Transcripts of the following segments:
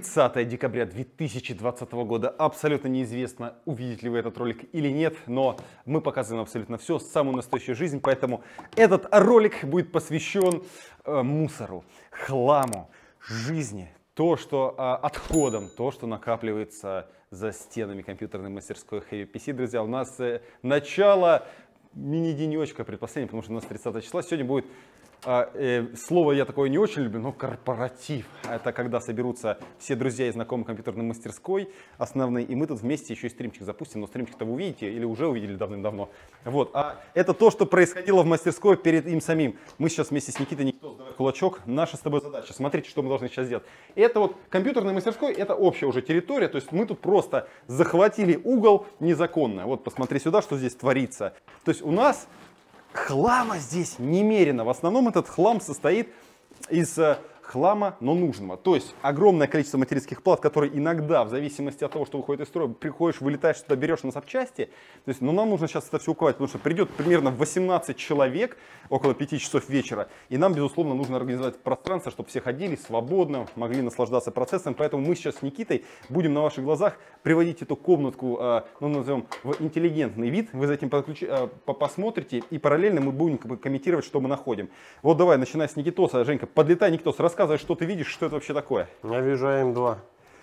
30 декабря 2020 года. Абсолютно неизвестно, увидите ли вы этот ролик или нет, но мы показываем абсолютно все, самую настоящую жизнь, поэтому этот ролик будет посвящен мусору, хламу, жизни, то, что отходом, то, что накапливается за стенами компьютерной мастерской Heavy PC. Друзья, у нас начало мини-денечка, предпоследнее, потому что у нас 30 числа. Сегодня будет слово я такое не очень люблю, но корпоратив. Это когда соберутся все друзья и знакомые компьютерной мастерской основные, и мы тут вместе еще и стримчик запустим. Но стримчик-то вы увидите или уже увидели давным-давно. Вот. А это то, что происходило в мастерской перед им самим. Мы сейчас вместе с Никитой, Никитой, давай кулачок. Наша с тобой задача. Смотрите, что мы должны сейчас сделать. Это вот компьютерная мастерской, это общая уже территория. То есть мы тут просто захватили угол незаконно. Вот посмотри сюда, что здесь творится. То есть у нас хлама здесь немерено. В основном этот хлам состоит из хлама, но нужного. То есть огромное количество материнских плат, которые иногда, в зависимости от того, что выходит из строя, приходишь, вылетаешь сюда, берешь на запчасти. То есть, но нам нужно сейчас это все укладывать, потому что придет примерно 18 человек около 5 часов вечера. И нам, безусловно, нужно организовать пространство, чтобы все ходили свободно, могли наслаждаться процессом. Поэтому мы сейчас с Никитой будем на ваших глазах приводить эту комнатку, ну, назовем, в интеллигентный вид. Вы за этим посмотрите, и параллельно мы будем комментировать, что мы находим. Вот давай, начиная с Никитоса. Женька, подлетай, Никитос, рассказывай, что ты видишь, что это вообще такое. Я вижу АМ2.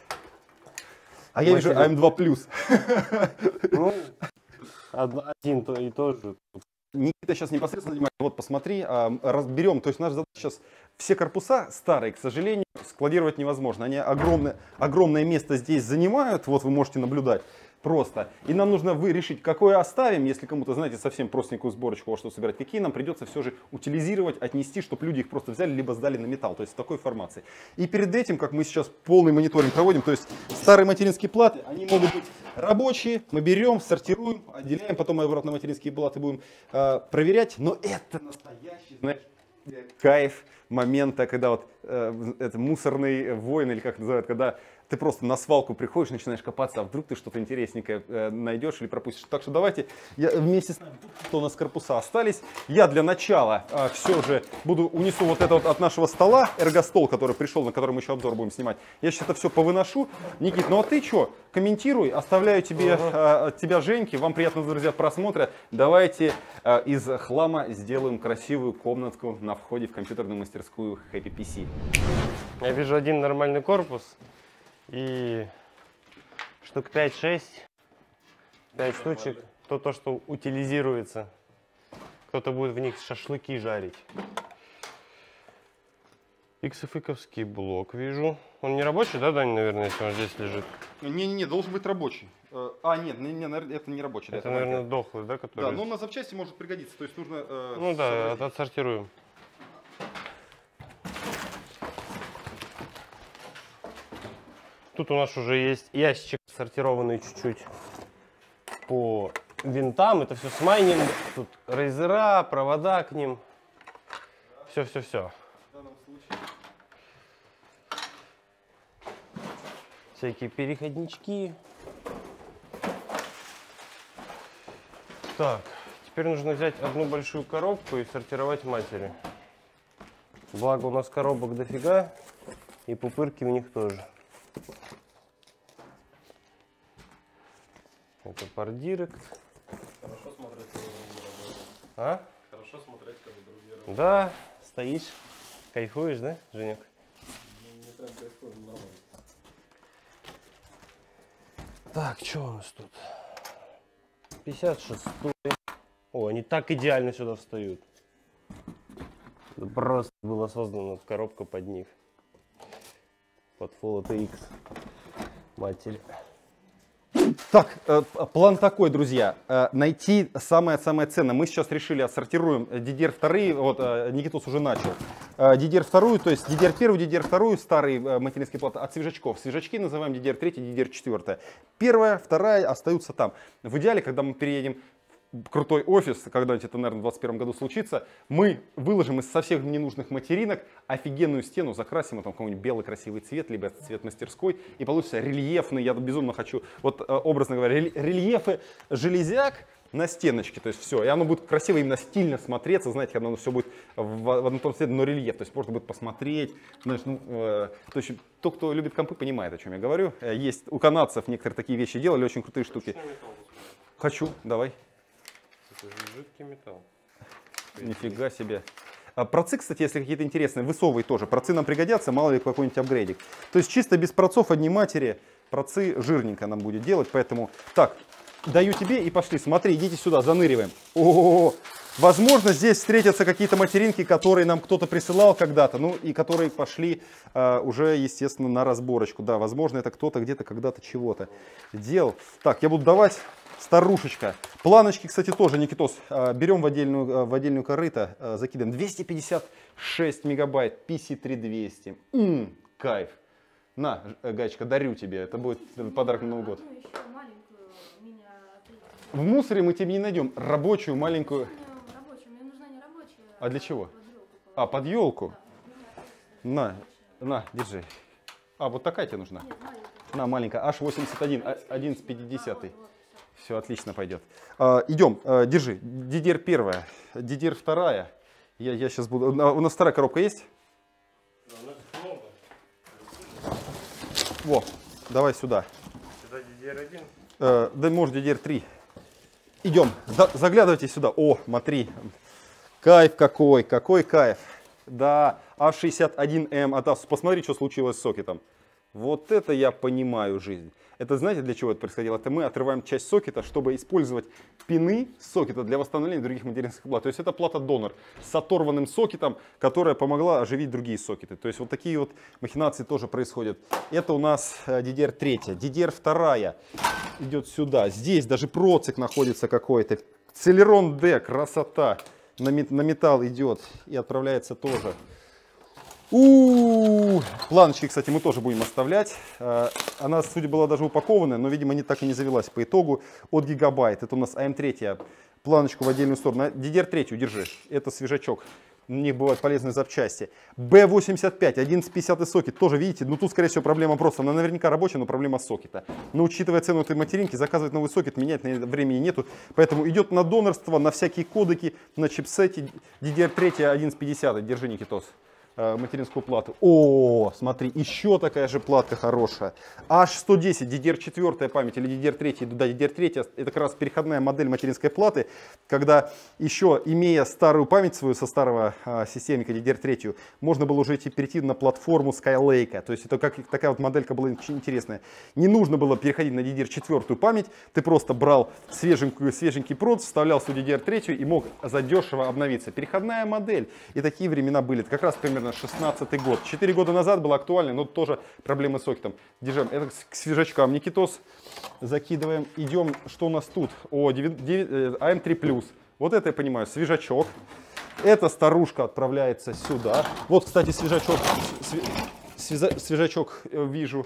А я вижу АМ2+. Ну, один и тот же. Никита сейчас непосредственно занимается. Вот посмотри, разберем. То есть наша задача сейчас все корпуса старые, к сожалению, складировать невозможно. Они огромное место здесь занимают. Вот вы можете наблюдать. Просто. И нам нужно решить, какое оставим, если кому-то, знаете, совсем простенькую сборочку, что собирать, какие нам придется все же утилизировать, отнести, чтобы люди их просто взяли, либо сдали на металл, то есть в такой формации. И перед этим, как мы сейчас полный мониторинг проводим, то есть старые материнские платы, они могут быть рабочие, мы берем, сортируем, отделяем, потом мы обратно материнские платы будем проверять, но это настоящий, знаешь, кайф момента, когда вот это мусорный воин, или как это называют, когда ты просто на свалку приходишь, начинаешь копаться, а вдруг ты что-то интересненькое найдешь или пропустишь. Так что давайте я вместе с нами, что у нас корпуса остались. Я для начала все же унесу вот это вот от нашего стола, эргостол, который пришел, на котором мы еще обзор будем снимать. Я сейчас это все повыношу. Никит, ну а ты что? Комментируй, оставляю тебе, тебя, Женьки. Вам приятного, друзья, просмотра. Давайте из хлама сделаем красивую комнатку на входе в компьютерную мастерскую Happy PC. Я вижу один нормальный корпус. И штук 5-6, 5 штучек, то, что утилизируется. Кто-то будет в них шашлыки жарить. XFX-овский блок вижу. Он не рабочий, да, Дань, наверное, если он здесь лежит? Не, должен быть рабочий. Нет, это не рабочий. Это, наверное, дохлый, да, который? Да, но на запчасти может пригодиться, то есть нужно... Ну да, отсортируем. Тут у нас уже есть ящик, сортированный чуть-чуть по винтам. Это все смайнинг. Тут рейзера, провода к ним. Все. Всякие переходнички. Так, теперь нужно взять одну большую коробку и сортировать матери. Благо у нас коробок дофига, и пупырки у них тоже. Это пардирект. Хорошо смотреть, когда другие работают. А? Хорошо смотреть, когда другие работают. Да, стоишь, кайфуешь, да, Женек? Не прям кайфую, нормально. Так, что у нас тут? 56-й. О, они так идеально сюда встают. Просто была создана коробка под них. Под Full ATX. Матерь. Так, план такой, друзья, найти самое ценное. Мы сейчас решили, отсортируем DDR2, вот Никитос уже начал. DDR2, то есть DDR1, DDR2, старые материнские платы от свежачков. Свежачки называем DDR3, DDR4. Первая, вторая остаются там. В идеале, когда мы переедем крутой офис, когда-нибудь это, наверное, в 2021 году случится, мы выложим из совсем ненужных материнок офигенную стену, закрасим там какой-нибудь белый красивый цвет, либо цвет мастерской, и получится рельефный, я безумно хочу, вот образно говоря, рельефы железяк, на стеночке, то есть все. И оно будет красиво, именно стильно смотреться, знаете, когда оно все будет в одном том цвете, но рельеф. То есть можно будет посмотреть. Знаешь, ну, то есть тот, кто любит компы, понимает, о чем я говорю. Есть у канадцев некоторые такие вещи делали, очень крутые штуки. Хочу, давай. Это же жидкий металл. Нифига себе. Процы, кстати, если какие-то интересные, высовывай тоже. Процы нам пригодятся, мало ли какой-нибудь апгрейдик. То есть чисто без процов, одни матери, процы жирненько нам будет делать, поэтому... Так, даю тебе и пошли. Смотри, идите сюда, заныриваем. О-о-о. Возможно, здесь встретятся какие-то материнки, которые нам кто-то присылал когда-то, ну и которые пошли уже, естественно, на разборочку. Да, возможно, это кто-то где-то когда-то чего-то делал. Так, я буду давать... Старушечка. Планочки, кстати, тоже, Никитос, берем в отдельную корыто, закидываем. 256 мегабайт, PC3200. Кайф. На, Гаечка, дарю тебе. Это будет подарок на Новый год. В мусоре мы тебе не найдем рабочую маленькую. Мне нужна не рабочая. А для чего? Под елку. Под елку? На, держи. Вот такая тебе нужна? Нет, маленькая. На, маленькая. H81, 1150. Все, отлично пойдет. Идем, держи. DDR1, DDR2. Я сейчас буду... У нас вторая коробка есть? Во, давай сюда. Сюда DDR1? Да, может, DDR3. Идем, заглядывайте сюда. О, смотри. Кайф какой кайф. Да, A61M. Посмотри, что случилось с сокетом. Вот это я понимаю жизнь. Это знаете, для чего это происходило? Это мы отрываем часть сокета, чтобы использовать пины сокета для восстановления других материнских плат. То есть это плата-донор с оторванным сокетом, которая помогла оживить другие сокеты. То есть вот такие вот махинации тоже происходят. Это у нас DDR3. DDR2 идет сюда. Здесь даже процик находится какой-то. Celeron D, красота. На металл идет и отправляется тоже. Планочки, кстати, мы тоже будем оставлять. Она, судя была даже упакованная, но, видимо, не так и не завелась по итогу. От Gigabyte. Это у нас AM3. Планочку в отдельную сторону. DDR3 держи. Это свежачок. У них бывают полезные запчасти. B85, 1150 сокет. Тоже, видите, ну тут, скорее всего, проблема просто. Она наверняка рабочая, но проблема сокета. Но, учитывая цену этой материнки, заказывать новый сокет, менять на времени нету. Поэтому идет на донорство, на всякие кодеки, на чипсете. DDR3 1150. Держи, Никитос. Материнскую плату. О, смотри, еще такая же платка хорошая. H110, DDR4 память или DDR3, да, DDR3, это как раз переходная модель материнской платы, когда еще, имея старую память свою со старого системника DDR3, можно было уже перейти на платформу Skylake. То есть это как такая вот моделька была очень интересная. Не нужно было переходить на DDR4 память, ты просто брал свеженький проц, вставлял свою DDR3 и мог задешево обновиться. Переходная модель. И такие времена были. Это как раз примерно 16-й год. 4 года назад было актуально, но тоже проблемы с сокетом. Держим. Это к свежачкам. Никитос. Закидываем. Идем. Что у нас тут? AM3+. Вот это я понимаю. Свежачок. Эта старушка отправляется сюда. Вот, кстати, свежачок. Свежачок вижу.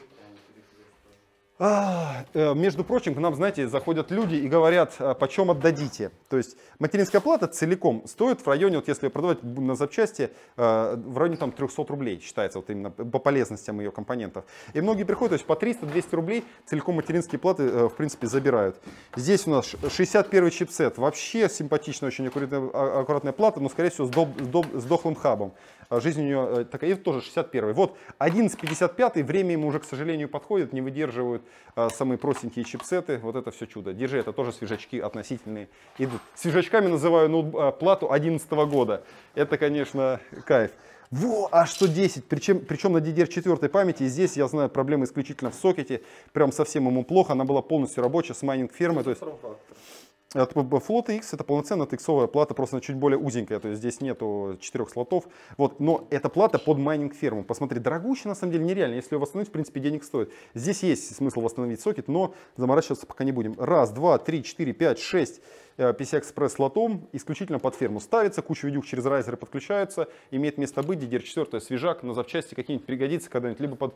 Между прочим, к нам, знаете, заходят люди и говорят, почем отдадите. То есть материнская плата целиком стоит в районе, вот если продавать на запчасти, в районе там 300 рублей считается, вот именно по полезностям ее компонентов. И многие приходят, то есть по 300-200 рублей целиком материнские платы, в принципе, забирают. Здесь у нас 61-й чипсет, вообще симпатичная, очень аккуратная плата, но, скорее всего, с дохлым хабом. Жизнь у нее такая, и тоже 61-й. Вот 1155-й, время ему уже, к сожалению, подходит, не выдерживают самые простенькие чипсеты. Вот это все чудо. Держи, это тоже свежачки относительные идут. Свежачками называю плату 2011 года. Это, конечно, кайф. Во, А110, причем на DDR4 памяти. И здесь, я знаю, проблемы исключительно в сокете. Прям совсем ему плохо. Она была полностью рабочая с майнинг фермы. То есть... Float X это полноценная тексовая плата, просто она чуть более узенькая, то есть здесь нету 4 слотов. Вот, но эта плата под майнинг ферму. Посмотри, дорогущая на самом деле нереально. Если ее восстановить, в принципе, денег стоит. Здесь есть смысл восстановить сокет, но заморачиваться пока не будем. Раз, два, три, 4, 5, 6 PCI-Express слотом исключительно под ферму ставится, куча видюх через райзеры подключаются, имеет место быть, DDR4 свежак, на запчасти какие-нибудь пригодится когда-нибудь, либо под...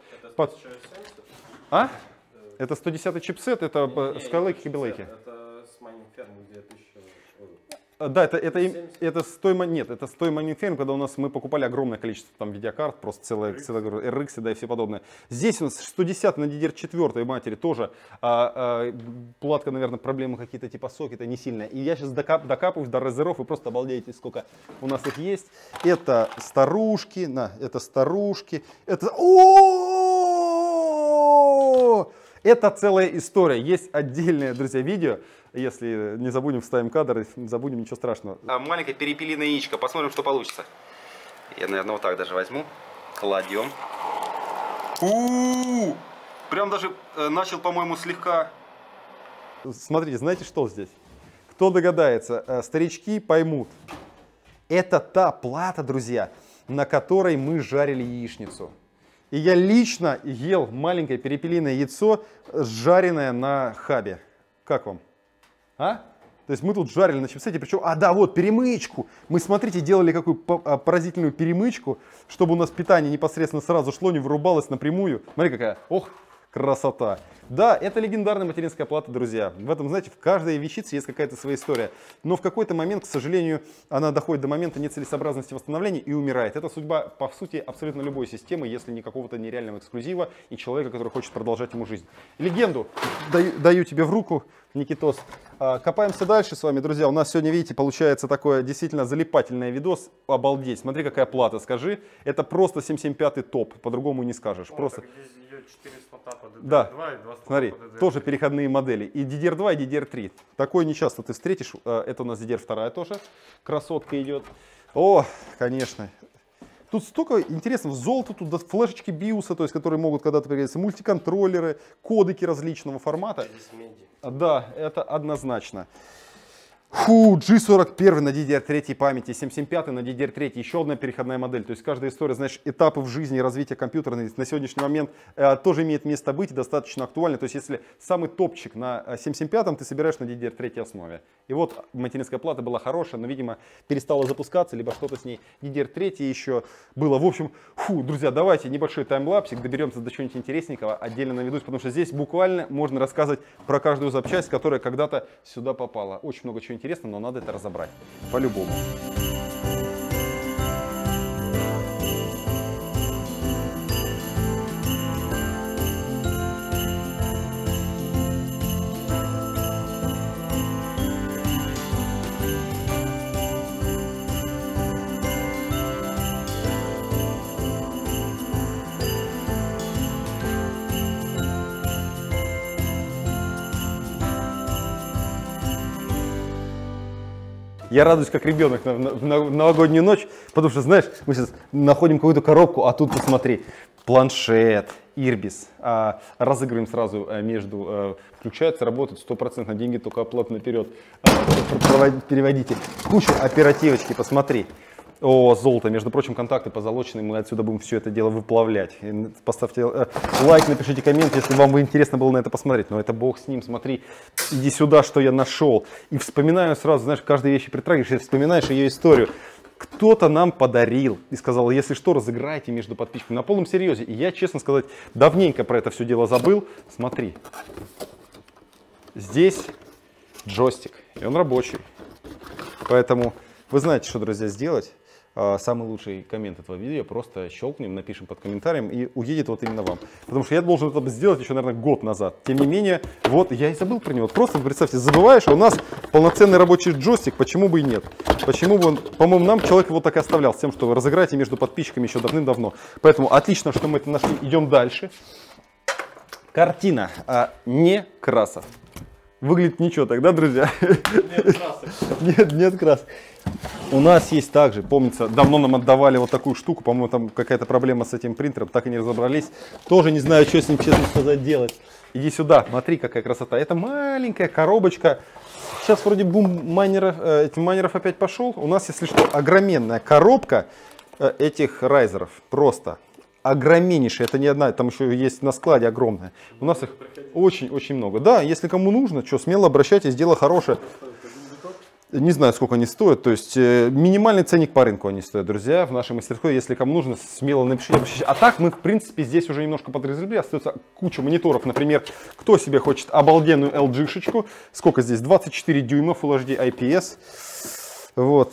Это 110-й чипсет, это Skylake и Skylake. Да, это с той, нет, это с той момент, когда у нас мы покупали огромное количество там видеокарт, просто целая RX, да, и все подобное. Здесь у нас 110 на DDR4 матери тоже платка, наверное, проблемы какие-то типа сокета не сильная. И я сейчас докапываюсь до разеров, вы просто обалдеете, сколько у нас их есть. Это старушки, это старушки, это... Это целая история. Есть отдельное, друзья, видео. Если не забудем, вставим кадр, не забудем, ничего страшного. Маленькое перепелиное яичко. Посмотрим, что получится. Я, наверное, вот так даже возьму. Кладем. Прям даже начал, по-моему, слегка... Смотрите, знаете, что здесь? Кто догадается, старички поймут. Это та плата, друзья, на которой мы жарили яичницу. И я лично ел маленькое перепелиное яйцо, жареное на хабе. Как вам? А? То есть мы тут жарили на чипсете, причем, да, вот, перемычку. Мы, смотрите, делали какую поразительную перемычку, чтобы у нас питание непосредственно сразу шло, не вырубалось напрямую. Смотри, какая, ох, красота. Да, это легендарная материнская плата, друзья. В этом, знаете, в каждой вещице есть какая-то своя история. Но в какой-то момент, к сожалению, она доходит до момента нецелесообразности восстановления и умирает. Это судьба, по сути, абсолютно любой системы, если не какого-то нереального эксклюзива и человека, который хочет продолжать ему жизнь. Легенду даю тебе в руку, Никитос. Копаемся дальше с вами, друзья. У нас сегодня, видите, получается такое действительно залипательный видос. Обалдеть, смотри, какая плата, скажи. Это просто 775 топ, по-другому не скажешь. Просто... Да, смотри, тоже переходные модели. И DDR2, и DDR3. Такое не часто ты встретишь. Это у нас DDR2 тоже. Красотка идет. О, конечно. Тут столько интересного. Золото, тут флешечки биуса, то есть, которые могут когда-то пригодиться. Мультиконтроллеры, кодеки различного формата. Да, это однозначно. G41 на DDR3 памяти, 775 на DDR3, еще одна переходная модель. То есть каждая история, знаешь, этапы в жизни развития компьютера на сегодняшний момент тоже имеет место быть и достаточно актуально. То есть если самый топчик на 775 ты собираешь на DDR3 основе. И вот материнская плата была хорошая, но, видимо, перестала запускаться, либо что-то с ней DDR3 еще было. В общем, друзья, давайте небольшой таймлапсик, доберемся до чего-нибудь интересненького, отдельно наведусь, потому что здесь буквально можно рассказывать про каждую запчасть, которая когда-то сюда попала. Очень много чего интересно, но надо это разобрать по-любому. Я радуюсь, как ребенок в новогоднюю ночь, потому что, знаешь, мы сейчас находим какую-то коробку, а тут, посмотри, планшет, Ирбис. Разыгрываем сразу между, включается, работает 100% деньги, только оплата наперед. Переводите. Куча оперативочки, посмотри. О, золото, между прочим, контакты позолоченные, мы отсюда будем все это дело выплавлять. Поставьте лайк, напишите коммент, если вам интересно было на это посмотреть. Но это бог с ним, смотри, иди сюда, что я нашел. И вспоминаю сразу, знаешь, каждой вещи притрагиваешь, и вспоминаешь ее историю. Кто-то нам подарил и сказал, если что, разыграйте между подписчиками. На полном серьезе. И я, честно сказать, давненько про это все дело забыл. Смотри, здесь джойстик, и он рабочий. Поэтому вы знаете, что, друзья, сделать. Самый лучший коммент этого видео просто щелкнем, напишем под комментарием и уедет вот именно вам. Потому что я должен это сделать еще, наверное, год назад. Тем не менее, вот я и забыл про него. Просто, представьте, забываешь, у нас полноценный рабочий джойстик, почему бы и нет? Почему бы он, по-моему, нам человек его так и оставлял, с тем, что разыграйте между подписчиками еще давным-давно. Поэтому отлично, что мы это нашли. Идем дальше. Картина Некрасов. Выглядит ничего тогда, друзья? Нет красок. Нет красок. У нас есть также, помнится, давно нам отдавали вот такую штуку, по-моему, там какая-то проблема с этим принтером, так и не разобрались. Тоже не знаю, что с ним, честно сказать, делать. Иди сюда, смотри, какая красота. Это маленькая коробочка. Сейчас вроде бум майнеров опять пошел. У нас, если что, огроменная коробка этих райзеров. Просто огромнейшая. Это не одна, там еще есть на складе огромная. У нас их очень-очень много. Да, если кому нужно, что, смело обращайтесь, дело хорошее. Не знаю, сколько они стоят, то есть минимальный ценник по рынку они стоят, друзья, в нашей мастерской. Если кому нужно, смело напишите. А так мы, в принципе, здесь уже немножко подразрезали, остается куча мониторов. Например, кто себе хочет обалденную LG-шечку, сколько здесь, 24 дюйма Full HD IPS. Вот.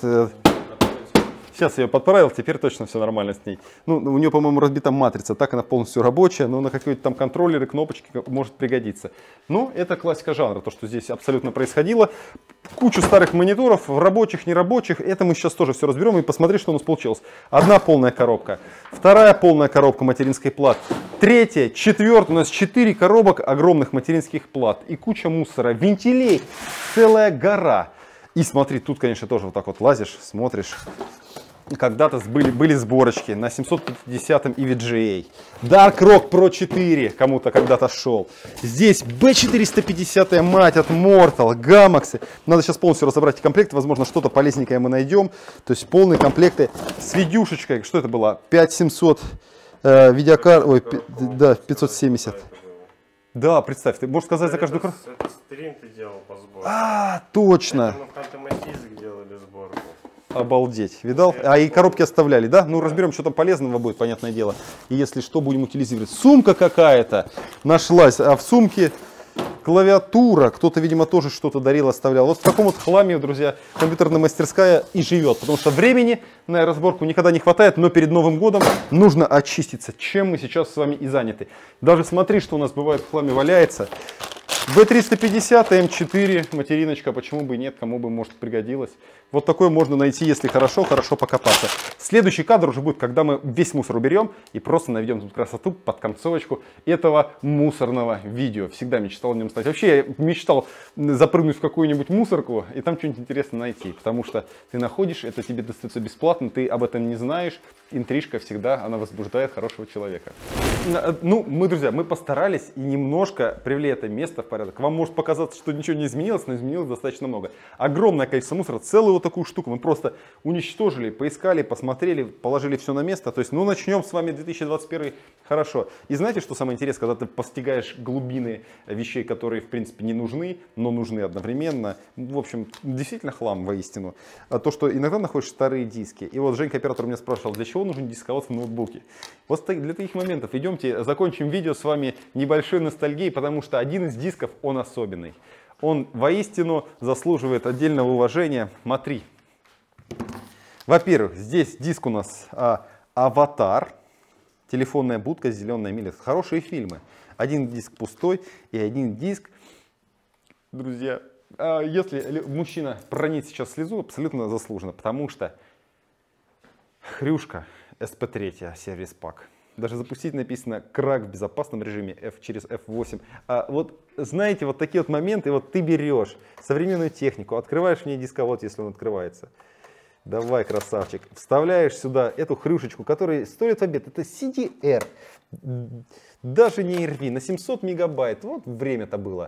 Сейчас я ее подправил, теперь точно все нормально с ней. Ну, у нее, по-моему, разбита матрица, так она полностью рабочая, но на какие-то там контроллеры, кнопочки может пригодиться. Но это классика жанра, то, что здесь абсолютно происходило. Кучу старых мониторов, рабочих, нерабочих, это мы сейчас тоже все разберем и посмотри, что у нас получилось. Одна полная коробка, вторая полная коробка материнской платы, третья, четвертая, у нас 4 коробок огромных материнских плат и куча мусора, вентилей, целая гора. И смотри, тут, конечно, тоже вот так вот лазишь, смотришь. Когда-то были сборочки на 750-м EVGA. Dark Rock Pro 4 кому-то когда-то шел. Здесь B450, мать, от Mortal, Gamax. Надо сейчас полностью разобрать комплекты. Возможно, что-то полезненькое мы найдем. То есть полные комплекты с видюшечкой. Что это было? 5700 видеокарт. Ой, да, 570. Да, представь, ты можешь сказать за каждую карту. Это стрим ты делал по сбору. А, точно. Мы в Ханты-Мансийск делали сборку. Обалдеть, видал? А и коробки оставляли, да? Ну, разберем, что там полезного будет, понятное дело. И если что, будем утилизировать. Сумка какая-то нашлась, а в сумке клавиатура. Кто-то, видимо, тоже что-то дарил, оставлял. Вот в таком вот хламе, друзья, компьютерная мастерская и живет. Потому что времени на разборку никогда не хватает, но перед Новым годом нужно очиститься, чем мы сейчас с вами и заняты. Даже смотри, что у нас бывает в хламе валяется. B350, M4, материночка, почему бы и нет, кому бы, может, пригодилось. Вот такое можно найти, если хорошо покопаться. Следующий кадр уже будет, когда мы весь мусор уберем и просто наведем тут красоту под концовочку этого мусорного видео. Всегда мечтал о нем стать. Вообще, я мечтал запрыгнуть в какую-нибудь мусорку и там что-нибудь интересное найти. Потому что ты находишь, это тебе достается бесплатно, ты об этом не знаешь. Интрижка всегда, она возбуждает хорошего человека. Ну, друзья, мы постарались и немножко привели это место в порядок. Вам может показаться, что ничего не изменилось, но изменилось достаточно много. Огромное количество мусора, целую вот такую штуку мы просто уничтожили, поискали, посмотрели, положили все на место. То есть, ну, начнем с вами 2021 хорошо. И знаете, что самое интересное, когда ты постигаешь глубины вещей, которые, в принципе, не нужны, но нужны одновременно. В общем, действительно хлам воистину. А то, что иногда находишь старые диски. И вот Женька, оператор, меня спрашивал, для чего нужен дисковод в ноутбуке. Вот для таких моментов идемте, закончим видео с вами небольшой ностальгией, потому что один из дисков, он особенный. Он воистину заслуживает отдельного уважения. Смотри. Во-первых, здесь диск у нас «Аватар», телефонная будка, «Зеленая миля». Хорошие фильмы. Один диск пустой и один диск. Друзья, если мужчина проронит сейчас слезу, абсолютно заслуженно, потому что хрюшка SP3 сервис пак. Даже запустить написано крак в безопасном режиме через F8. А вот знаете, вот такие вот моменты, вот ты берешь современную технику, открываешь в ней дисковод, если он открывается. Давай, красавчик. Вставляешь сюда эту хрюшечку, которая стоит в обед. Это CDR. Даже не RV, на 700 мегабайт. Вот время-то было.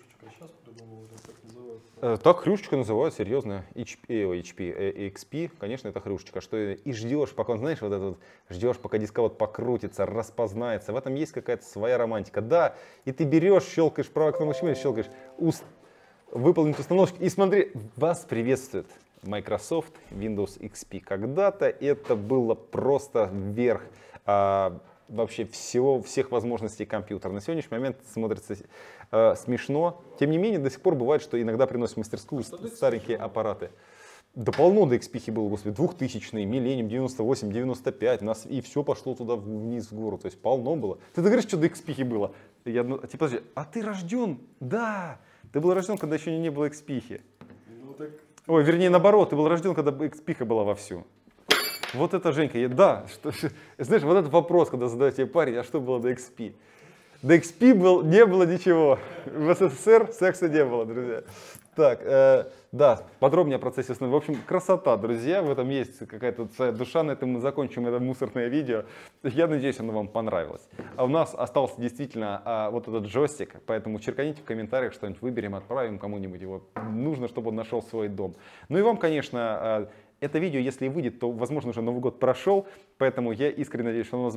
Так хрюшечка называют, серьезно, XP, конечно, это хрюшечка, что и ждешь, пока, знаешь, вот это вот, ждешь, пока дисковод покрутится, распознается, в этом есть какая-то своя романтика, да, и ты берешь, щелкаешь правой кнопкой мыши, щелкаешь, выполнить установку, и смотри, вас приветствует Microsoft Windows XP, когда-то это было просто верх вообще всех возможностей компьютера. На сегодняшний момент смотрится смешно. Тем не менее, до сих пор бывает, что иногда приносят в мастерскую старенькие аппараты. Да полно до XP было, господи, 2000-й, Millennium, 98, 95, нас и все пошло туда вниз в гору, то есть полно было. Ты говоришь, что до XP было? Я, типа, подожди, а ты рожден? Да, ты был рожден, когда еще не было XP. Ну, так... Ой, вернее, наоборот, ты был рожден, когда XP была вовсю. Вот это, Женька, да, знаешь, вот этот вопрос, когда задают тебе парень, а что было до XP? До XP не было ничего. В СССР секса не было, друзья. Так, да, подробнее о процессе установки. В общем, красота, друзья, в этом есть какая-то своя душа. На этом мы закончим это мусорное видео. Я надеюсь, оно вам понравилось. А у нас остался действительно вот этот джойстик, поэтому черканите в комментариях что-нибудь, выберем, отправим кому-нибудь его. Нужно, чтобы он нашел свой дом. Ну и вам, конечно, это видео, если выйдет, то, возможно, уже Новый год прошел, поэтому я искренне надеюсь, что он у вас был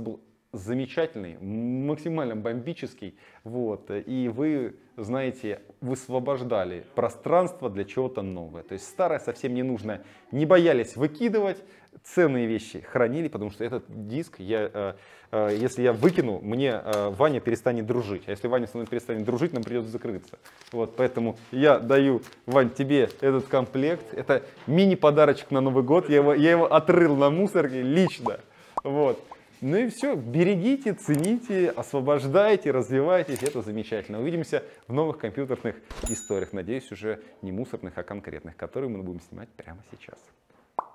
замечательный, максимально бомбический, вот, и вы, знаете, высвобождали пространство для чего-то нового. То есть старое совсем не нужно, не боялись выкидывать, ценные вещи хранили, потому что этот диск, если я выкину, мне Ваня перестанет дружить. А если Ваня со мной перестанет дружить, нам придется закрыться. Вот, поэтому я даю, Вань, тебе этот комплект. Это мини-подарочек на Новый год. Я его отрыл на мусорке лично. Вот. Ну и все, берегите, цените, освобождайте, развивайтесь, это замечательно. Увидимся в новых компьютерных историях, надеюсь, уже не мусорных, а конкретных, которые мы будем снимать прямо сейчас.